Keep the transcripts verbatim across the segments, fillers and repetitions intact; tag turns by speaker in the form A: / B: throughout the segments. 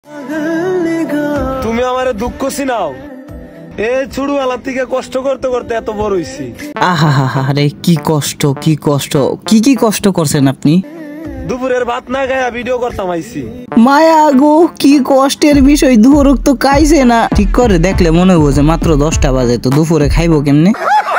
A: তুমি আমারে দুঃখ চিনাও, এ ছোটবেলা থেকে কষ্ট করতে করতে এত বড় হইছি।
B: আহা রে, কি কষ্ট কি কষ্ট, কি কি কষ্ট করছেন আপনি?
A: দুপুরের ভাত না খায়া ভিডিও করতাম আইছি।
B: মায়া গো, কি কষ্টের বিষয়। দুপুর তো খাইছে না। ঠিক করে দেখলে মনে হবো যে মাত্র দশটা বাজে, তো দুপুরে খাইবো কেমনে?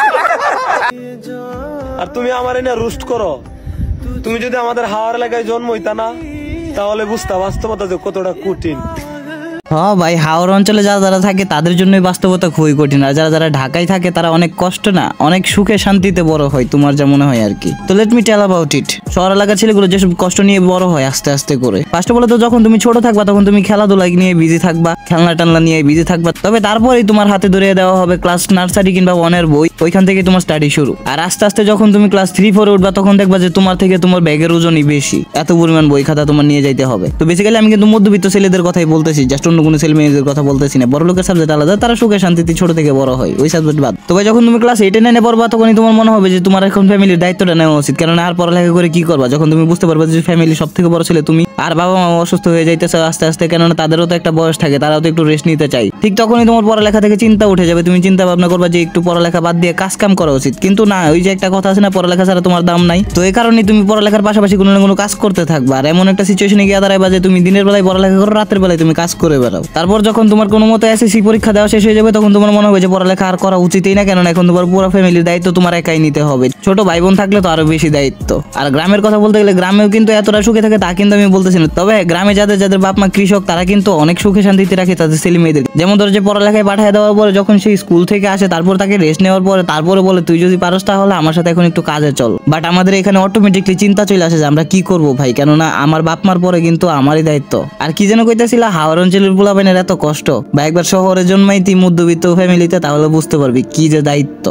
A: আর তুমি আমার এনে রুস্ট করো। তুমি যদি আমাদের হাওয়ার এলাকায় জন্ম হইতা না, তাহলে বুঝতা বাস্তবতা যে কতটা কঠিন।
B: হ্যাঁ ভাই, হাওর অঞ্চলে যারা যারা থাকে তাদের জন্যই বাস্তবতা খুবই কঠিন। আর যারা যারা ঢাকায় থাকে তারা অনেক কষ্ট না, অনেক সুখে শান্তিতে বড় হয়, তোমার যা মনে হয় আর কি। তো let me tell about it. শহর এলাকার ছেলেগুলো যেসব কষ্ট নিয়ে বড় হয় আস্তে আস্তে করে। ফার্স্ট অফ অল তো যখন তুমি ছোট থাকবা তখন তুমি খেলাধুলা নিয়ে বিজি থাকবা, খেলনা টালনা নিয়ে বিজি থাকবা। তবে তারপরেই তোমার হাতে ধরিয়ে দেওয়া হবে ক্লাস নার্সারি কিংবা ওয়ানের বই, ওইখান থেকে তোমার স্টাডি শুরু। আর আস্তে আস্তে যখন তুমি ক্লাস থ্রি ফোরে উঠবা তখন দেখবা যে তোমার থেকে তোমার ব্যাগের ওজনই বেশি, এত পরিমাণ বই খাতা তোমার নিয়ে যাইতে হবে। তো বেসিক্যালি আমি কিন্তু মধ্যবিত্ত ছেলেদের কথাই বলতেছি, জাস্ট অন্য কোনো ছেলে মেয়েদের কথা বলতেছি না। বড় লোকের সাবজেক্ট আলাদা, তারা সুখে শান্তিতে ছোট থেকে বড় হয়, ওই সাবজেক্ট বাদ। তবে যখন তুমি ক্লাস এইটে নাইনে পড়বা তখনই তোমার মনে হবে যে তোমার এখন ফ্যামিলির দায়িত্বটা নেওয়া উচিত। কারণ আর পড়ালেখা করে কি করবা যখন তুমি বুঝতে পারবা যে ফ্যামিলি সব থেকে বড় ছেলে তুমি, আর বাবা মা অসুস্থ হয়ে যাইতেছে আস্তে আস্তে, কেননা তাদেরও তো একটা বয়স থাকে, তারাও তো একটু রেস্ট নিতে চাই। ঠিক তখনই তোমার পড়ালেখা থেকে চিন্তা উঠে যাবে, তুমি চিন্তা ভাবনা করবা যে একটু পড়ালেখা বাদ দিয়ে কাজ কাম করা উচিত। কিন্তু না, ওই যে একটা কথা আছে না, পড়ালেখা ছাড়া তোমার দাম নাই। তো এই কারণে তুমি পড়ালেখার পাশাপাশি কোনো না কোনো কাজ করতে থাকবা। আর এমন একটা সিচুয়েশনে গিয়ে দাঁড়াইবা যে তুমি দিনের বেলায় পড়ালেখা করো, রাতের বেলায় তুমি কাজ করে বেড়াও। তারপর যখন তোমার কোনো মতো এসএসসি পরীক্ষা দেওয়া শেষ হয়ে যাবে তখন তোমার মনে হবে যে পড়ালেখা আর করা উচিতই না, কেননা এখন তোমার পুরো ফ্যামিলির দায়িত্ব তোমার একাই নিতে হবে। ছোট ভাই বোন থাকলে তো আরো বেশি দায়িত্ব। আর গ্রামের কথা বলতে গেলে গ্রামেও কিন্তু এতটা সুখে থাকে তা কিন্তু আমি বলতেছি না। তবে গ্রামে যাদের যাদের বাপ মা কৃষক তারা কিন্তু অনেক সুখে শান্তিতে রাখে তাদের ছেলে মেয়েদের। যেমন ধরো যে পড়ালেখায় পাঠিয়ে দেওয়ার পরে যখন সেই স্কুল থেকে আসে, তারপর তাকে রেস্ট নেওয়ার পরে তারপরে বলে তুই যদি পারস তাহলে আমার সাথে এখন একটু কাজে চল। বাট আমাদের এখানে অটোমেটিকলি চিন্তা চলে আসে যে আমরা কি করবো ভাই, কেননা আমার বাপ মার পরে কিন্তু আমারই দায়িত্ব। আর কি যেন কইতেছিল, হাওর অঞ্চলের পোলাপাইনের এত কষ্ট। বা একবার শহরে জন্মাইতি মধ্যবিত্ত ফ্যামিলিতে, তাহলে বুঝতে পারবি কি যে দায়িত্ব।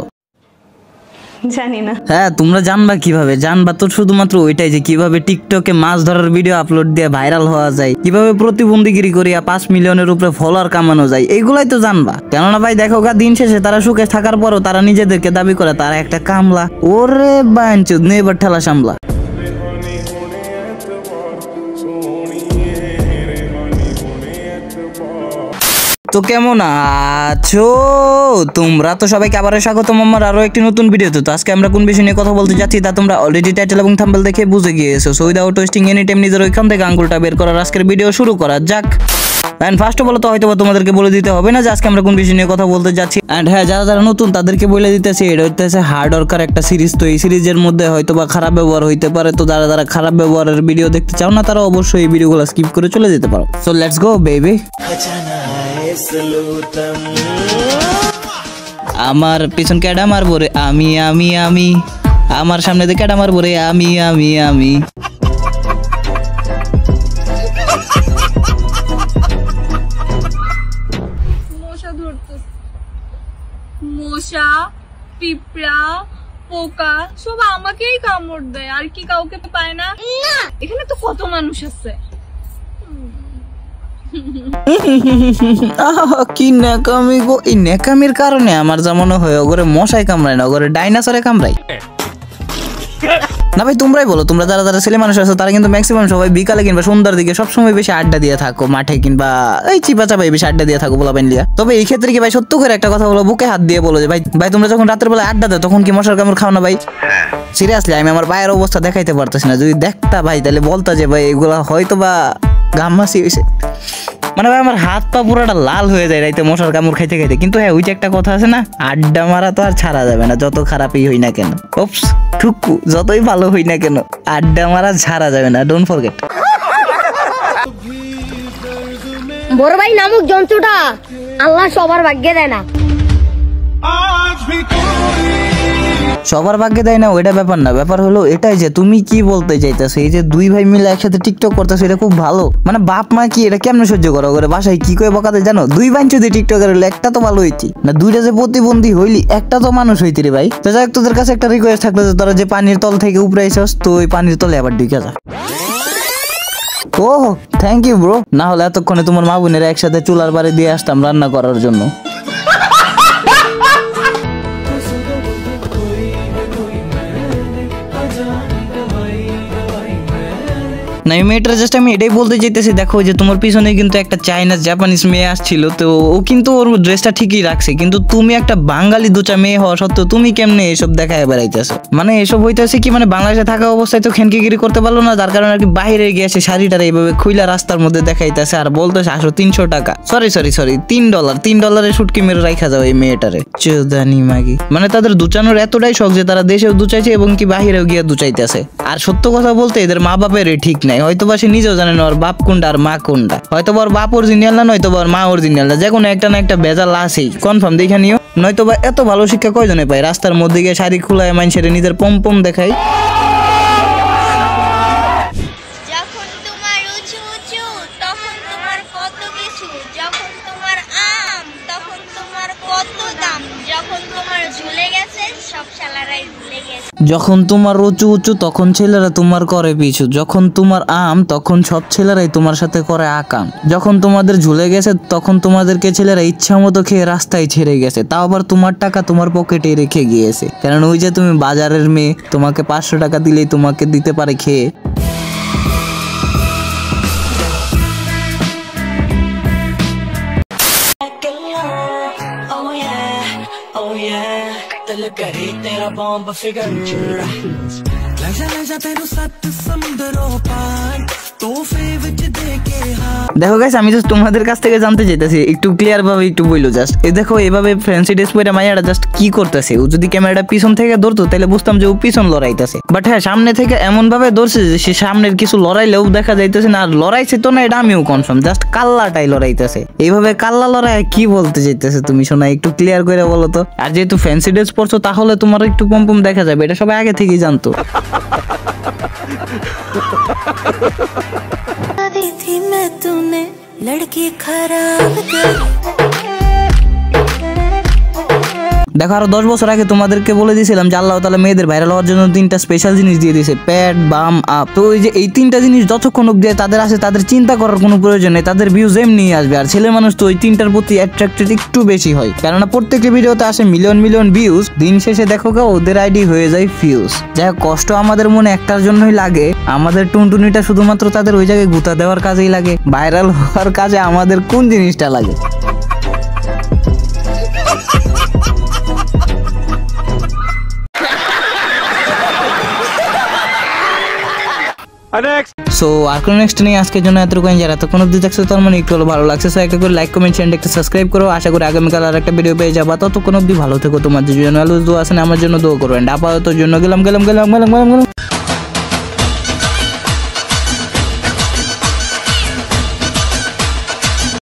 C: জানি না।
B: হ্যাঁ, তোমরা জানবা কিভাবে? জানবা তো শুধুমাত্র ওইটাই যে কিভাবে টিকটকে মাছ ধরার ভিডিও আপলোড দিয়ে ভাইরাল হওয়া যায়, কিভাবে প্রতিবন্ধীগিরি করিয়া পাঁচ মিলিয়নের উপরে ফলোয়ার কামানো যায়, এইগুলাই তো জানবা। কেননা ভাই দেখো গা, দিন শেষে তারা সুখে থাকার পরও তারা নিজেদেরকে দাবি করে তারা একটা কামলা। ওরে বাঞ্চুদ, নে এবার ঠেলা সামলা। তো কেমন আছো তোমরা? তো সবাইকে আবারও স্বাগতম আমার আরো একটি নতুন ভিডিওতে। তো আজকে আমরা কোন বিষয় নিয়ে কথা বলতে যাচ্ছি তা তোমরা অলরেডি টাইটেল এবং থাম্বনেল দেখে বুঝে গিয়েছো। So without wasting any time নিজের ওইখান থেকে আঙ্গুলটা বের করার আজকের ভিডিও শুরু করা যাক। এন্ড ফার্স্ট অফ অল তো হয়তো তোমাদেরকে বলে দিতে হবে না যে আজকে আমরা কোন বিষয় নিয়ে কথা বলতে যাচ্ছি। এন্ড হ্যাঁ, যারা যারা নতুন তাদেরকে বলে দিতেছি, এটা হইতেছে হার্ড ওয়ার্কার একটা সিরিজ। তো এই সিরিজের মধ্যে হয়তো বা খারাপ ব্যবহার হইতে পারে। তো যারা যারা খারাপ ব্যবহারের ভিডিও দেখতে চাও না তারা অবশ্যই এই ভিডিওগুলো স্কিপ করে চলে যেতে পারো। So let's go baby. আমার পিছন ক্যাডা মারবো রে আমি আমি আমি, আমার সামনে দিয়ে ক্যাডা মারবো রে আমি আমি আমি।
C: মশা ধরতো, মশা পিঁপড়া পোকা সব আমাকেই কামড় দেয়, আর কি কাউকে পায় না? এখানে তো কত মানুষ আছে।
B: কি ন্যাকামি গো! এই ন্যাকামির কারণে আমার যা মনে হয় ওগরে মশাই কামড়ায় না, ওগরে ডাইনোসরে কামড়ায়। না ভাই, তোমরাই বলো, তোমরা যারা যারা ছেলে মানুষ আছো তারা কিন্তু ম্যাক্সিমাম সবাই বিকালে কিংবা সন্ধ্যার দিকে সবসময় বেশি আড্ডা দিয়ে থাকো মাঠে, কিংবা এই চিপা চাপাই বেশি আড্ডা দিয়ে থাকো বলা বাইনলিয়া। তবে এই ক্ষেত্রে কি ভাই সত্য করে একটা কথা বলো, বুকে হাত দিয়ে বলো যে ভাই ভাই তোমরা যখন রাতের বেলা আড্ডা দাও তখন কি মশার কামড় খাও না ভাই? সিরিয়াসলি আমি আমার পায়ের অবস্থা দেখাইতে পারতেছি না, যদি দেখতা ভাই তাহলে বলতা যে ভাই এগুলা হয়তো বা গাম্মাসি হয়েছে। মানে ভাই আমার হাত পা পুরোটা লাল হয়ে যায় রাইতে মশার কামড় খাইতে খাইতে। কিন্তু হ্যাঁ, ওই যে একটা কথা আছে না, আড্ডা মারা তো আর ছাড়া যাবে না, যত খারাপই হই না কেন। ওপস ঠুকু, যতই ভালো হই না কেন আড্ডা মারা ছাড়া যাবে না, ডোন্ট ফরগেট।
D: বড় ভাই নামক যন্ত্রটা আল্লাহ সবার ভাগ্যে দেয় না।
B: সবার ভাগ্যে দেয় না ওইটা ব্যাপার না, ব্যাপার হলো এটাই যে তুমি কি বলতে চাইতেছো। এই যে দুই ভাই মিলে একসাথে টিকটক করতেছো এটা খুব ভালো। মানে বাপ মা কি এটা কেমনে সহ্য করো? করে বাসায় কি করে বকাতে জানো? দুই বাঞ্চ যদি টিকটকের হলে একটা তো ভালো হইতি না, দুইটা যে প্রতিবন্ধী হইলি একটা তো মানুষ হইতি রে ভাই। তো যাই হোক, তোদের কাছে একটা রিকোয়েস্ট থাকলো যে তোরা যে পানির তল থেকে উপরে আইছস, তো ওই পানির তলে আবার ঢুকে যা। ও থ্যাংক ইউ ব্রো, না হলে এতক্ষণে তোমার মা বোনেরা একসাথে চুলার বাড়ি দিয়ে আসতাম রান্না করার জন্য। না এই মেয়েটার জাস্ট আমি এটাই বলতে চাইতেছি, দেখো যে তোমার পিছনে কিন্তু একটা চাইনিজ জাপানিজ মেয়ে আসছিল, তো ও কিন্তু ওর ড্রেসটা ঠিকই রাখছে, কিন্তু তুমি একটা বাঙালি দুচা মেয়ে হওয়া সত্ত্বেও তুমি কেমনে এসব দেখায় বেড়াইতেছো? মানে এসব হইতেছে কি, মানে বাংলাদেশে থাকা অবস্থায় তো খেনকিগিরি করতে পারলো না, যার কারণে আর কি বাইরে গিয়েছে শাড়িটার এইভাবে খুইলা রাস্তার মধ্যে দেখাইতেছে আর বলতেছে আসো তিনশো টাকা, সরি সরি সরি তিন ডলার তিন ডলারে শুটকি মেরে রাখা যাও এই মেয়েটারে। চোদানি মাগি, মানে তাদের দুচানোর এতটাই শখ যে তারা দেশেও দুচাইছে এবং কি বাহিরেও গিয়ে দুচাইতেছে। আর সত্য কথা বলতে এদের মা বাপের ঠিক নাই, হয়তোবা সে নিজেও জানে না ওর বাপ কোনটা আর মা কোনটা, হয়তোবা ওর বাপ অরিজিনাল না, নয়তো ওর মা অরিজিনাল না, যে কোনো একটা না একটা ভেজাল আছেই, কনফার্ম দেখে নিও। নয়তোবা এত ভালো শিক্ষা কয়জনে পায়, রাস্তার মধ্যে গিয়ে শাড়ি খুলায় মানুষের নিজের পম পম দেখায়।
E: যখন তোমার উঁচু উঁচু তখন তোমার কত কিছু, যখন তোমার আম তখন তোমার কত দাম, যখন তোমার ঝুলে গেছে সব শালারাই ভুলে গেছে।
B: যখন তোমার উঁচু উঁচু তখন ছেলেরা তোমার করে পিছু, যখন তোমার আম তখন সব ছেলেরাই তোমার সাথে করে আকাম, যখন তোমাদের ঝুলে গেছে তখন তোমাদেরকে ছেলেরা ইচ্ছা মতো খেয়ে রাস্তায় ছেড়ে গেছে, তাও আবার তোমার টাকা তোমার পকেটে রেখে গিয়েছে, কারণ ওই যে তুমি বাজারের মেয়ে, তোমাকে পাঁচশো টাকা দিলেই তোমাকে দিতে পারে খেয়ে। দেখো গাইস, আমি জাস্ট তোমাদের কাছ থেকে জানতে চাইতেছি, একটু ক্লিয়ার ভাবে একটু বইলো জাস্ট। এই দেখো এভাবে ফ্যান্সি ড্রেস পরে মাইয়াটা জাস্ট কি করতেছে, ও যদি ক্যামেরাটা পিছন থেকে ধরতো তাহলে বুঝতাম যে ও পিছন লড়াইতেছে, বাট হ্যাঁ সামনে থেকে এমন ভাবে ধরছে যে সে সামনের কিছু লড়াইলেও দেখা যাইতেছে না, আর লড়াইছে তো না এটা আমিও কনফার্ম, জাস্ট কাল্লাটাই লড়াইতেছে। এইভাবে কাল্লা লড়াই কি বলতে চাইতেছে তুমি শোনা, একটু ক্লিয়ার করে বলো তো। আর যেহেতু ফ্যান্সি ড্রেস পরছো তাহলে তোমার একটু পম পম দেখা যাবে, এটা সবাই আগে থেকেই জানতো।
F: थी मैं तूने लड़की खराब कर।
B: দেখো আরো দশ বছর আগে তোমাদেরকে বলে দিয়েছিলাম যে আল্লাহ তাআলা মেয়েদের ভাইরাল হওয়ার জন্য তিনটা স্পেশাল জিনিস দিয়ে দিয়েছে, প্যাড, বাম, আপ। তো ওই যে এই তিনটা জিনিস যতক্ষণ অব্দি তাদের আছে তাদের চিন্তা করার কোনো প্রয়োজন নেই, তাদের ভিউজ এমনি আসবে। আর ছেলে মানুষ তো ওই তিনটার প্রতি অ্যাট্রাক্টেড একটু বেশি হয়, কেননা প্রত্যেকটা ভিডিওতে আসে মিলিয়ন মিলিয়ন ভিউজ, দিন শেষে দেখো গা ওদের আইডি হয়ে যায় ফিউজ। যাই হোক, কষ্ট আমাদের মনে একটার জন্যই লাগে, আমাদের টুনটুনিটা শুধুমাত্র তাদের ওই জায়গায় গুতা দেওয়ার কাজেই লাগে, ভাইরাল হওয়ার কাজে আমাদের কোন জিনিসটা লাগে? সো আর কোন নেক্সট নেই, আজকের জন্য এতটুকু। যারা এতক্ষণ অব্দি দেখছো তার মানে একটু হলো ভালো লাগছে, সো একটা করে লাইক কমেন্ট শেয়ার একটা সাবস্ক্রাইব করো। আশা করি আগামীকাল আর একটা ভিডিও পেয়ে যাবা, ততক্ষণ অব্দি ভালো থেকো, তোমাদের জন্য আলো দোয়া আছে, আমার জন্য দোয়া করবেন। আপাতত জন্য গেলাম গেলাম গেলাম গেলাম গেলাম গেলাম।